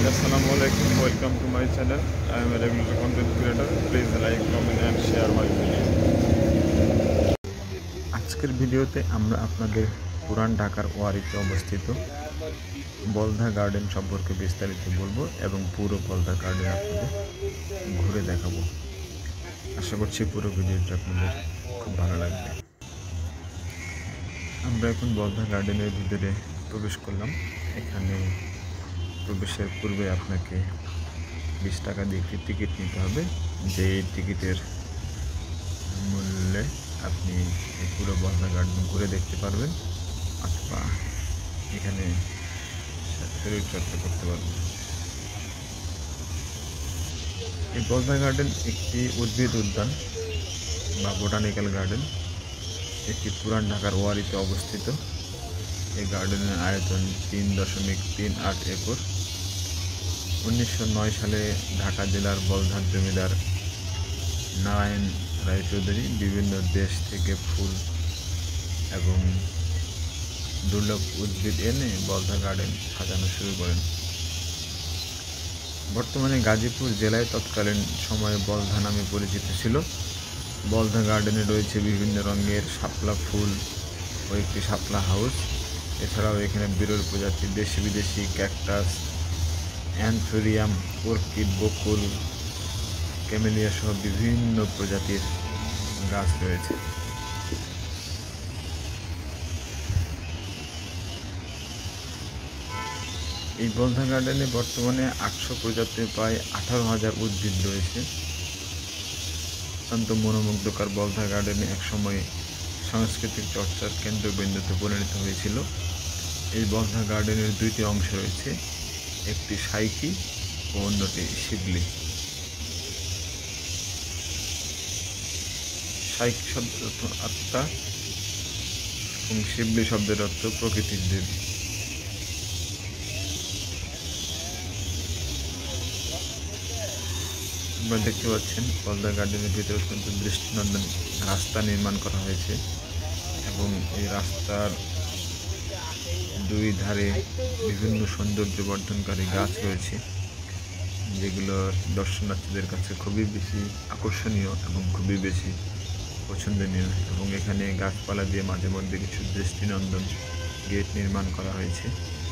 Assalamualaikum. Welcome to my channel. I am a regular content creator. Please like, comment and share my video. আজকের ভিডিওতে আমরা আপনাদের পুরান ঢাকার ওয়ারিতে অবস্থিত বলধা গার্ডেন সম্পর্কে বিস্তারিত বলবো এবং পুরো বলধা গার্ডেন আপনাদের ঘুরে দেখাবো। আশা করছি পুরো ভিডিওটা আপনাদের খুব ভালো লাগবে। আমরা এখন বলধা গার্ডেনের ভিতরে প্রবেশ করলাম। এখানে প্রবেশের পূর্বে আপনাকে 20 টাকা দিয়ে একটি টিকিট নিতে হবে, যে টিকিটের মূল্যে আপনি এই পুরো বলধা গার্ডেন ঘুরে দেখতে পারবেন অথবা এখানে শরীর চর্চা করতে পারবেন। এই বলধা গার্ডেন একটি উদ্ভিদ উদ্যান বা বোটানিক্যাল গার্ডেন, একটি পুরান ঢাকার ওয়ারিতে অবস্থিত। এই গার্ডেনের আয়তন 3.38 একর। 1909 সালে ঢাকা জেলার বলধার জমিদার নারায়ণ রায় চৌধুরী বিভিন্ন দেশ থেকে ফুল এবং দুর্লভ উদ্ভিদ এনে বলধা গার্ডেন সাজানো শুরু করেন। বর্তমানে গাজীপুর জেলায় তৎকালীন সময়ে বলধা নামে পরিচিত ছিল। বলধা গার্ডেনে রয়েছে বিভিন্ন রঙের শাপলা ফুল ও একটি শাপলা হাউস। এছাড়াও এখানে বিরল প্রজাতির দেশি বিদেশি ক্যাকটাস, অ্যান্থোরিয়াম, অর্কিড, বকুল, ক্যামেলিয়া সহ বিভিন্ন প্রজাতির গাছ রয়েছে। এই বলধা গার্ডেনে বর্তমানে 800 প্রজাতির প্রায় 18,000 উদ্ভিদ রয়েছে। অত্যন্ত মনোমুগ্ধকর বলধা গার্ডেনে একসময় সাংস্কৃতিক চর্চার কেন্দ্রবিন্দুতে পরিণত হয়েছিল। এই বলধা গার্ডেনের দুইটি অংশ রয়েছে, একটি সাইকি ও অন্যটি শিবলি। সাইকি শব্দের অর্থ আত্মা এবং শিবলি শব্দের অর্থ প্রকৃতির দেবী। আপনারা দেখতে পাচ্ছেন বলধা গার্ডেনের ভিতরে অত্যন্ত দৃষ্টিনন্দন রাস্তা নির্মাণ করা হয়েছে এবং এই রাস্তার দুই ধারে বিভিন্ন সৌন্দর্য বর্ধনকারী গাছ রয়েছে, যেগুলো দর্শনার্থীদের কাছে খুবই বেশি আকর্ষণীয় এবং খুবই বেশি পছন্দনীয়। এবং এখানে গাছপালা দিয়ে মাঝে মধ্যে কিছু দৃষ্টিনন্দন গেট নির্মাণ করা হয়েছে।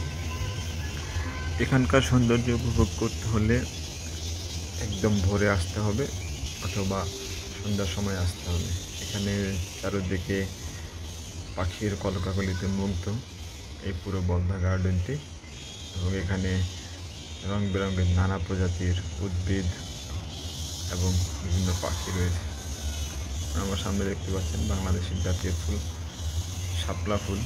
এখানকার সৌন্দর্য উপভোগ করতে হলে একদম ভোরে আসতে হবে অথবা সন্ধ্যার সময় আসতে হবে। এখানে চারদিকে পাখির কলকাকলিতে মুগ্ধ এই পুরো বলধা গার্ডেনটি, এবং এখানে রং বেরঙের নানা প্রজাতির উদ্ভিদ এবং বিভিন্ন পাখি রয়েছে। আমার সামনে দেখতে পাচ্ছেন বাংলাদেশের জাতীয় ফুল শাপলা ফুল,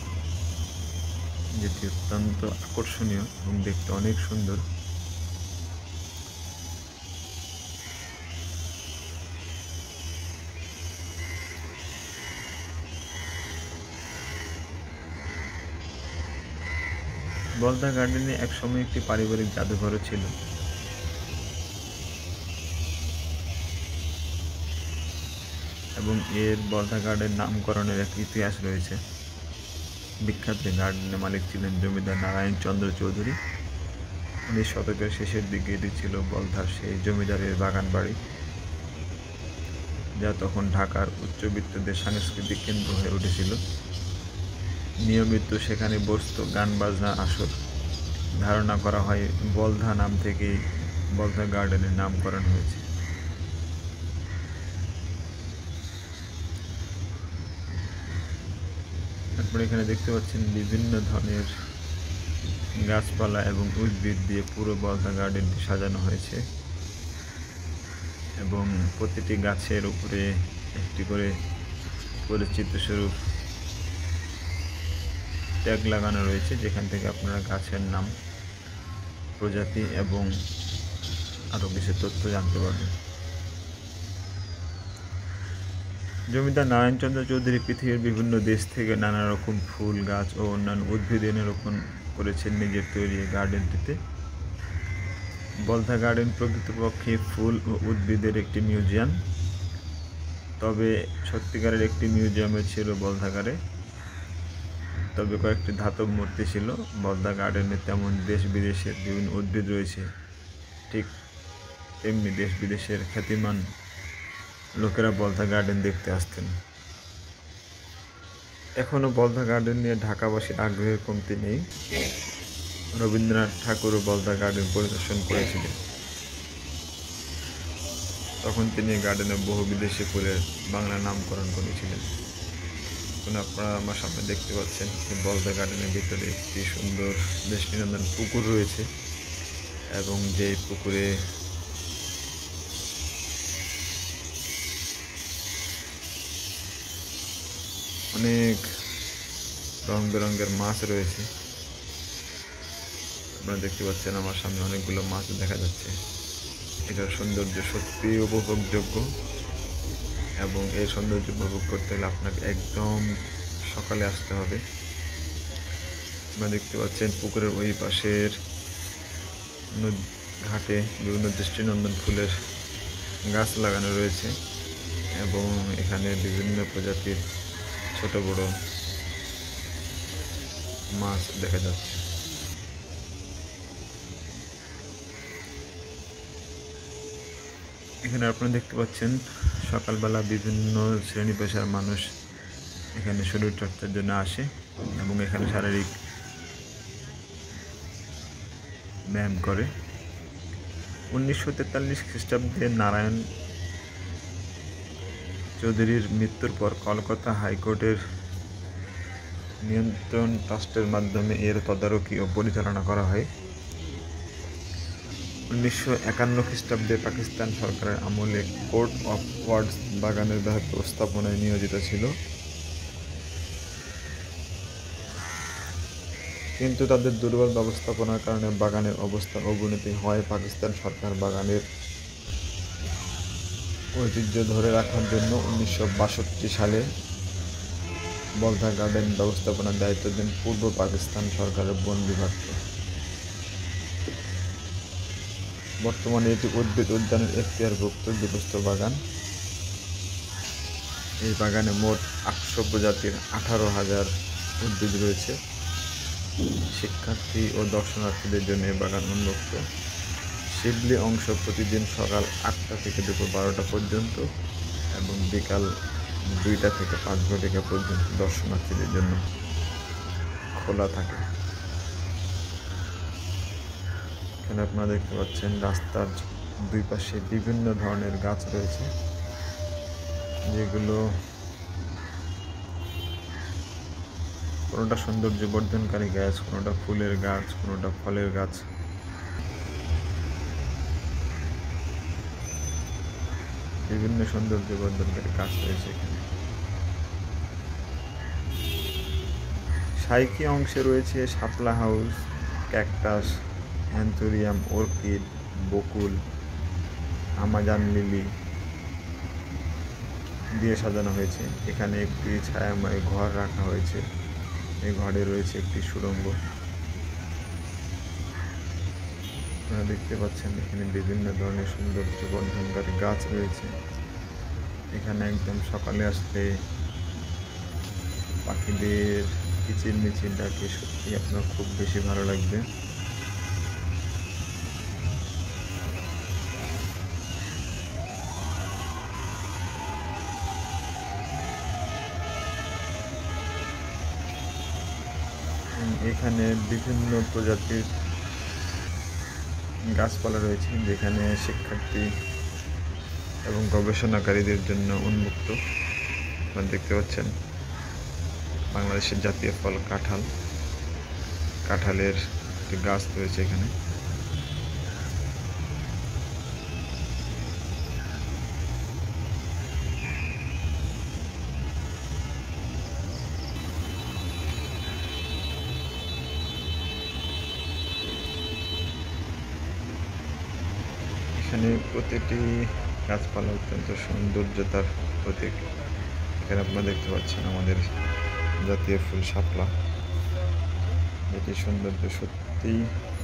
যেটি অত্যন্ত আকর্ষণীয় এবং দেখতে অনেক সুন্দর। বলধা গার্ডেনে একসময় একটি পারিবারিক জাদুঘরও ছিল। এবং এর বলধা গার্ডেন নামকরণের এক ইতিহাস রয়েছে। বিখ্যাত গার্ডেনের মালিক ছিলেন জমিদার নারায়ণ চন্দ্র চৌধুরী। 19 শতকের শেষের দিকে এটি ছিল বলধার সেই জমিদারের বাগান বাড়ি, যা তখন ঢাকার উচ্চবিত্তদের সাংস্কৃতিক কেন্দ্র হয়ে উঠেছিল। নিয়মিত সেখানে বসত গান বাজনার আসর। ধারণা করা হয় বলধা নাম থেকেই বলধা গার্ডেনের নামকরণ হয়েছে। তারপরে এখানে দেখতে পাচ্ছেন বিভিন্ন ধরনের গাছপালা এবং উদ্ভিদ দিয়ে পুরো বলধা গার্ডেনটি সাজানো হয়েছে এবং প্রতিটি গাছের উপরে একটি করে পরিচিত স্বরূপ ট্যাগ লাগানো রয়েছে, যেখান থেকে আপনারা গাছের নাম, প্রজাতি এবং আরও কিছু তথ্য জানতে পারবেন। জমিদার নারায়ণচন্দ্র চৌধুরী পৃথিবীর বিভিন্ন দেশ থেকে নানা রকম ফুল, গাছ ও অন্যান্য উদ্ভিদ এনে রোপণ করেছেন নিজের তৈরি গার্ডেনটিতে। বলধা গার্ডেন প্রকৃতপক্ষে ফুল ও উদ্ভিদের একটি মিউজিয়াম, তবে সত্যিকারের একটি মিউজিয়ামে ছিল বলধাগারে। তবে কয়েকটি ধাতব মূর্তি ছিল। বলদা গার্ডেনে তেমন দেশ বিদেশের বিভিন্ন উদ্ভিদ রয়েছে, ঠিক তেমনি দেশ বিদেশের খ্যাতিমান লোকেরা বলদা গার্ডেন দেখতে আসতেন। এখনও বলদা গার্ডেন নিয়ে ঢাকাবাসীর আগ্রহের কমতি নেই। রবীন্দ্রনাথ ঠাকুরও বলদা গার্ডেন পরিদর্শন করেছিলেন। তখন তিনি গার্ডেনে বহু বিদেশি ফুলের বাংলা নামকরণ করেছিলেন। এখন আপনারা আমার সামনে দেখতে পাচ্ছেন বলদা গার্ডেনের ভিতরে একটি সুন্দর দৃষ্টিনন্দন পুকুর রয়েছে, এবং যেই পুকুরে অনেক রং বেরঙের মাছ রয়েছে। আপনারা দেখতে পাচ্ছেন আমার সামনে অনেকগুলো মাছ দেখা যাচ্ছে। এটার সৌন্দর্য সত্যি উপভোগযোগ্য, এবং এই সৌন্দর্য উপভোগ করতে হলে আপনাকে একদম সকালে আসতে হবে। আপনারা দেখতে পাচ্ছেন পুকুরের ওই পাশের ঘাটে বিভিন্ন দৃষ্টিনন্দন ফুলের গাছ লাগানো রয়েছে, এবং এখানে বিভিন্ন প্রজাতির ছোট বড় মাছ দেখা যাচ্ছে। এখানে আপনারা দেখতে পাচ্ছেন সকালবেলা বিভিন্ন শ্রেণী পেশার মানুষ এখানে শরীরচর্চার জন্য আসে, এবং এখানে শারীরিক ব্যায়াম করে। 1943 খ্রিস্টাব্দে নারায়ণ চৌধুরীর মৃত্যুর পর কলকাতা হাইকোর্টের নিয়ন্ত্রণ ট্রাস্টের মাধ্যমে এর তদারকি ও পরিচালনা করা হয়। 1951 খ্রিস্টাব্দে পাকিস্তান সরকারের আমলে কোর্ট অফ ওয়ার্ডস বাগানের ব্যবস্থাপনায় নিয়োজিত ছিল, কিন্তু তাদের দুর্বল ব্যবস্থাপনার কারণে বাগানের অবস্থার অবনতি হয়। পাকিস্তান সরকার বাগানের ঐতিহ্য ধরে রাখার জন্য 1962 সালে বলধা গার্ডেন ব্যবস্থাপনার দায়িত্ব দেন পূর্ব পাকিস্তান সরকারের বন বিভাগকে। বর্তমানে এটি উদ্ভিদ উদ্যানের এখতিয়ারভুক্ত বিধ্বস্ত বাগান। এই বাগানে মোট 800 প্রজাতির 18,000 উদ্ভিদ রয়েছে। শিক্ষার্থী ও দর্শনার্থীদের জন্য এই বাগান উন্মুক্ত। শিবলি অংশ প্রতিদিন সকাল 8টা থেকে দুপুর 12টা পর্যন্ত, এবং বিকাল 2টা থেকে 5 ঘটিকা পর্যন্ত দর্শনার্থীদের জন্য খোলা থাকে। এখানে আপনারা দেখতে পাচ্ছেন রাস্তার দুই পাশে বিভিন্ন ধরনের গাছ রয়েছে, যেগুলো কোনোটা সৌন্দর্য বর্ধনকারী গাছ, কোনোটা ফুলের গাছ, কোনোটা ফলের গাছ। বিভিন্ন সৌন্দর্য বর্ধনকারী গাছ রয়েছে এখানে। সাইকি অংশে রয়েছে শাপলা হাউস, ক্যাকটাস, অ্যান্থোরিয়াম, অর্কিড, বকুল, আমাজন লিলি দিয়ে সাজানো হয়েছে। এখানে একটি ছায়াময় ঘর রাখা হয়েছে। এই ঘরে রয়েছে একটি সুড়ঙ্গ। আপনারা দেখতে পাচ্ছেন এখানে বিভিন্ন ধরনের সৌন্দর্য বর্ধনকারী গাছ রয়েছে। এখানে একদম সকালে আসলে পাখিদের কিচিরমিচির ডাকে সত্যি আপনার খুব বেশি ভালো লাগবে। এখানে বিভিন্ন প্রজাতির গাছপালা রয়েছে, যেখানে শিক্ষার্থী এবং গবেষণাকারীদের জন্য উন্মুক্ত। আপনারা দেখতে পাচ্ছেন বাংলাদেশের জাতীয় ফল কাঁঠাল, কাঁঠালের একটি গাছ রয়েছে এখানে। এখানে প্রতিটি গাছপালা অত্যন্ত সৌন্দর্যতার প্রতীক। এখানে আপনারা দেখতে পাচ্ছেন আমাদের জাতীয় ফুল শাপলা, এটি সৌন্দর্য সত্যিই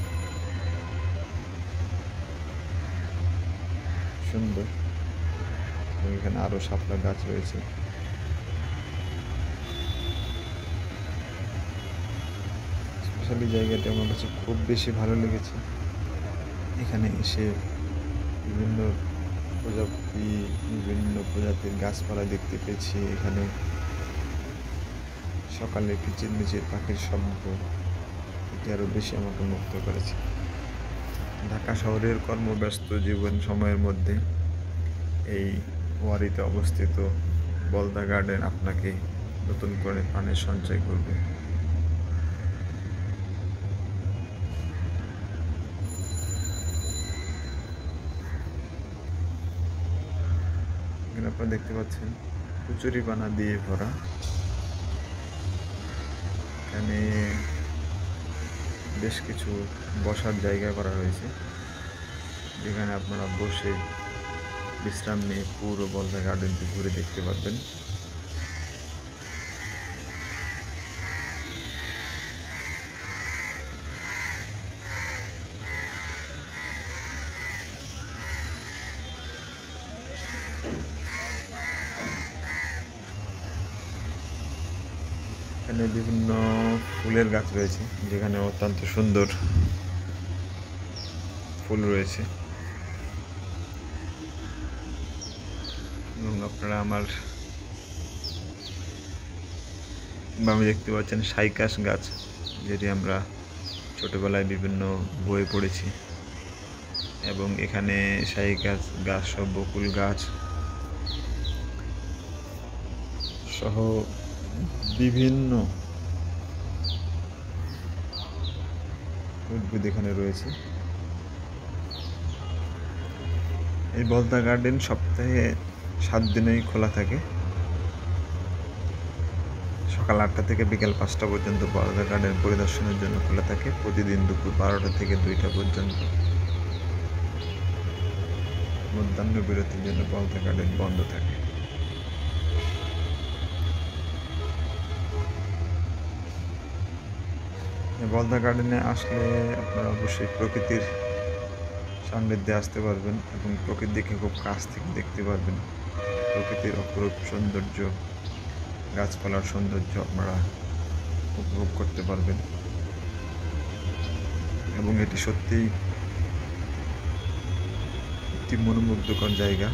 সুন্দর। এখানে আরো শাপলা গাছ রয়েছে। স্পেশালি জায়গাটি আমার কাছে খুব বেশি ভালো লেগেছে। এখানে এসে বিভিন্ন বিভিন্ন প্রজাতির গাছপালা দেখতে পেয়েছি। এখানে সকালে কিচিরমিচির পাখির শব্দ এটি আরও বেশি আমাকে মুগ্ধ করেছে। ঢাকা শহরের কর্মব্যস্ত জীবন সময়ের মধ্যে এই ওয়ারিতে অবস্থিত বলদা গার্ডেন আপনাকে নতুন করে প্রাণের সঞ্চয় করবে। এখানে আপনারা দেখতে পাচ্ছেন কচুরিপানা দিয়ে ভরা। এখানে বেশ কিছু বসার জায়গা করা হয়েছে, যেখানে আপনারা বসে বিশ্রাম নিয়ে পুরো বলদা গার্ডেনটি ঘুরে দেখতে পারবেন। এখানে বিভিন্ন ফুলের গাছ রয়েছে, যেখানে অত্যন্ত সুন্দর ফুল রয়েছে এবং আপনারা আমার বামে দেখতে পাচ্ছেন সাইকাস গাছ, যেটি আমরা ছোটবেলায় বিভিন্ন বইয়ে পড়েছি। এবং এখানে সাইকাস গাছ সহ বকুল গাছ সহ বিভিন্ন উদ্ভিদ এখানে রয়েছে। এই বলদা গার্ডেন সপ্তাহে 7 দিনেই খোলা থাকে। সকাল 8টা থেকে বিকেল 5টা পর্যন্ত বলদা গার্ডেন পরিদর্শনের জন্য খোলা থাকে। প্রতিদিন দুপুর 12টা থেকে 2টা পর্যন্ত মধ্যাহ্ন বিরতির জন্য বলদা গার্ডেন বন্ধ থাকে। বলদা গার্ডেনে আসলে আপনারা অবশ্যই প্রকৃতির সান্নিধ্যে আসতে পারবেন এবং প্রকৃতিকে খুব কাছ থেকে দেখতে পারবেন। প্রকৃতির অপরূপ সৌন্দর্য, গাছপালার সৌন্দর্য আপনারা উপভোগ করতে পারবেন এবং এটি সত্যিই একটি মনোমুগ্ধকর জায়গা।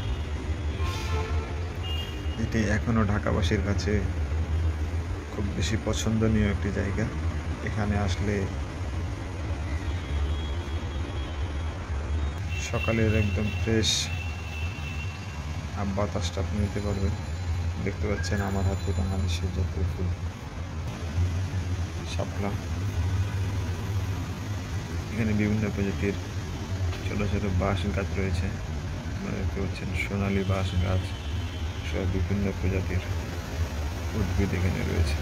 এটি এখনও ঢাকাবাসীর কাছে খুব বেশি পছন্দনীয় একটি জায়গা। এখানে আসলে সকালের একদম ফ্রেশ বাতাসটা আপনি নিতে পারবেন। দেখতে পাচ্ছেন আমার হাতে বাংলাদেশের জাতীয় ফুল শাপলা। এখানে বিভিন্ন প্রজাতির ছোট ছোট বাঁশ গাছ রয়েছে। আপনারা দেখতে পাচ্ছেন সোনালী বাঁশ গাছ সহ বিভিন্ন প্রজাতির উদ্ভিদ এখানে রয়েছে।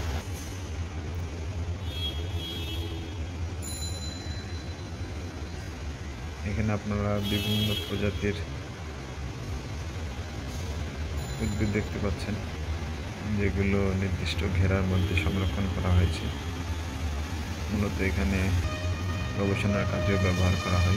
এখানে আপনারা বিভিন্ন প্রজাতির উদ্ভিদ দেখতে পাচ্ছেন, যেগুলো নির্দিষ্ট ঘেরার মধ্যে সংরক্ষণ করা হয়েছে। মূলত এখানে গবেষণার কাজেও ব্যবহার করা হয়।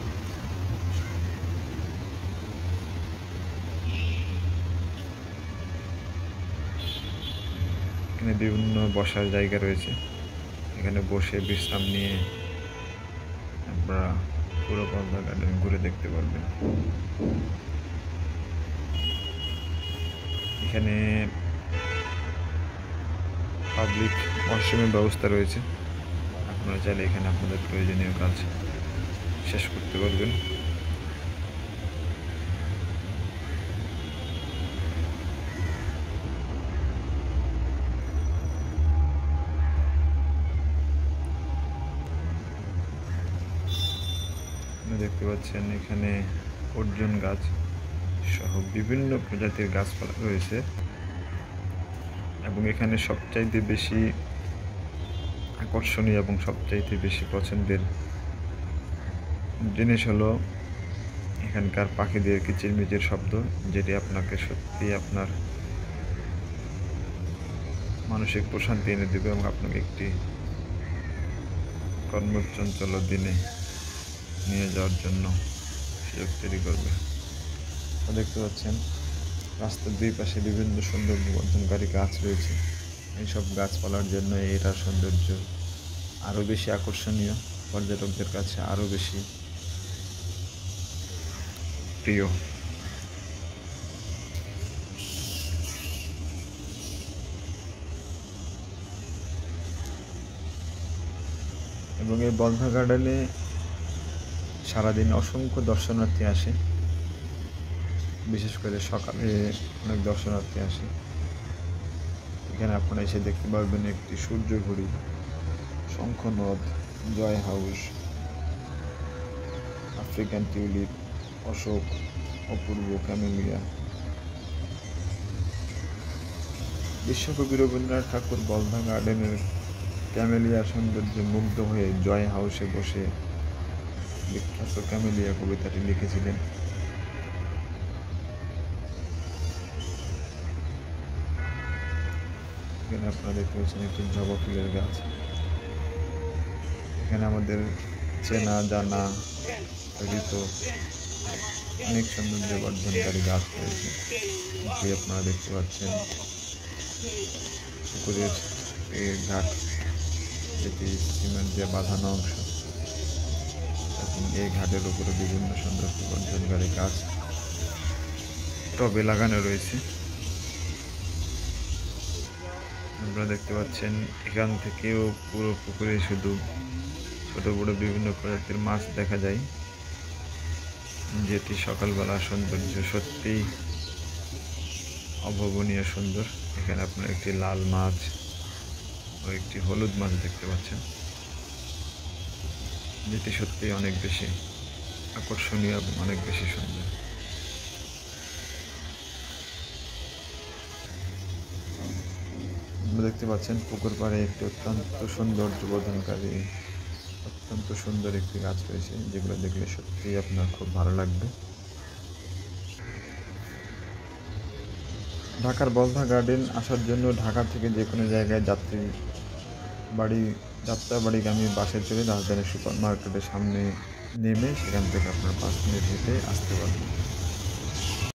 এখানে বিভিন্ন বসার জায়গা রয়েছে, এখানে বসে বিশ্রাম নিয়ে আপনারা পুরো বলদা গার্ডেন ঘুরে দেখতে পারবেন। এখানে পাবলিক ওয়াশরুমের ব্যবস্থা রয়েছে। আপনারা চাইলে এখানে আপনাদের প্রয়োজনীয় কাজ শেষ করতে পারবেন। দেখতে পাচ্ছেন এখানে অর্জুন গাছ সহ বিভিন্ন প্রজাতির গাছপালা রয়েছে এবং এখানে সবচাইতে বেশি আকর্ষণীয় এবং সবচাইতে বেশি পছন্দের জিনিস হলো এখানকার পাখিদের কিচিরমিচির শব্দ, যেটি আপনাকে সত্যি আপনার মানসিক প্রশান্তি এনে দেবে এবং আপনাকে একটি কর্মচঞ্চল দিনে নিয়ে যাওয়ার জন্য সুযোগ তৈরি করবে। দেখতে পাচ্ছেন রাস্তার দুই পাশে বিভিন্ন সৌন্দর্য বর্ধনকারী গাছ রয়েছে। এইসব গাছপালার জন্য এটার সৌন্দর্য আরও বেশি আকর্ষণীয়, পর্যটকদের কাছে আরও বেশি প্রিয়। এবং এই বলধা গার্ডেনে সারাদিন অসংখ্য দর্শনার্থী আসে, বিশেষ করে সকালে অনেক দর্শনার্থী আসে। এখানে আপনারা এসে দেখতে পারবেন একটি সূর্য ঘড়ি, শঙ্খনদ, জয় হাউস, আফ্রিকান টিউলিপ, অশোক, অপূর্ব ক্যামেলিয়া। বিশ্বকবি রবীন্দ্রনাথ ঠাকুর বলধা গার্ডেনের ক্যামেলিয়া সৌন্দর্যে মুগ্ধ হয়ে জয় হাউসে বসে বিখ্যাত ক্যামেলিয়া কবিতাটি লিখেছিলেন। এখানে আপনারা দেখতে পাচ্ছেন একটি জবা ফুলের গাছ। এখানে আমাদের চেনা জানা পরিচিত অনেক সৌন্দর্য বর্ধনকারী গাছ রয়েছে, যে আপনারা দেখতে পাচ্ছেন পুকুরের ঘাট, যেটি সিমেন্ট দিয়ে বাঁধানো অংশ, এবং এই ঘাটের উপরে বিভিন্ন সৌন্দর্য বর্ধনকারী গাছ টবে লাগানো রয়েছে। আপনারা দেখতে পাচ্ছেন এখান থেকেও পুরো পুকুরে শুধু ছোট বড় বিভিন্ন প্রজাতির মাছ দেখা যায়, যেটি সকালবেলা সৌন্দর্য সত্যিই অভাবনীয় সুন্দর। এখানে আপনারা একটি লাল মাছ ও একটি হলুদ মাছ দেখতে পাচ্ছেন, যেটি সত্যিই অনেক বেশি আকর্ষণীয় এবং অনেক বেশি সুন্দর। আপনারা দেখতে পাচ্ছেন পুকুর পাড়ে একটি অত্যন্ত সৌন্দর্য বর্ধনকারী অত্যন্ত সুন্দর একটি গাছ রয়েছে, যেগুলো দেখলে সত্যিই আপনার খুব ভালো লাগবে। ঢাকার বলধা গার্ডেন আসার জন্য ঢাকা থেকে যে কোনো জায়গায় যাত্রাবাড়িগামী বাসে চড়ে রাজধানী সুপার মার্কেটের সামনে নেমে সেখান থেকে আপনার 5 মিনিট হেঁটে আসতে পারবেন।